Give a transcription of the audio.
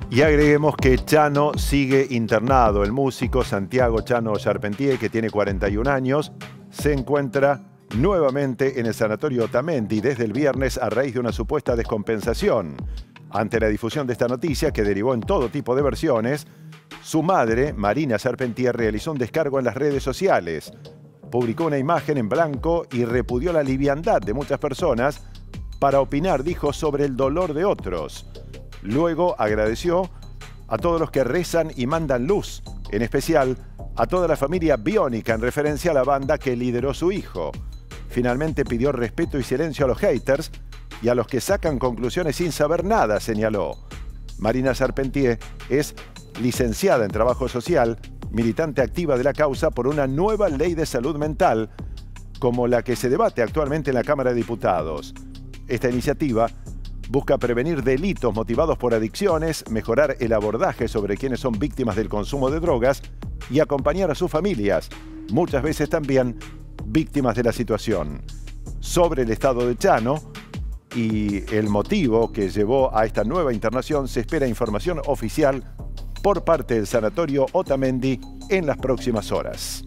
Y agreguemos que Chano sigue internado. El músico Santiago Chano Charpentier, que tiene 41 años, se encuentra nuevamente en el sanatorio Otamendi desde el viernes a raíz de una supuesta descompensación. Ante la difusión de esta noticia, que derivó en todo tipo de versiones, su madre, Marina Charpentier, realizó un descargo en las redes sociales. Publicó una imagen en blanco y repudió la liviandad de muchas personas para opinar, dijo, sobre el dolor de otros. Luego agradeció a todos los que rezan y mandan luz, en especial a toda la familia Biónica, en referencia a la banda que lideró su hijo. Finalmente pidió respeto y silencio a los haters y a los que sacan conclusiones sin saber nada, señaló. Marina Charpentier es licenciada en Trabajo Social, militante activa de la causa por una nueva ley de salud mental, como la que se debate actualmente en la Cámara de Diputados. Esta iniciativa busca prevenir delitos motivados por adicciones, mejorar el abordaje sobre quienes son víctimas del consumo de drogas y acompañar a sus familias, muchas veces también víctimas de la situación. Sobre el estado de Chano y el motivo que llevó a esta nueva internación, se espera información oficial por parte del sanatorio Otamendi en las próximas horas.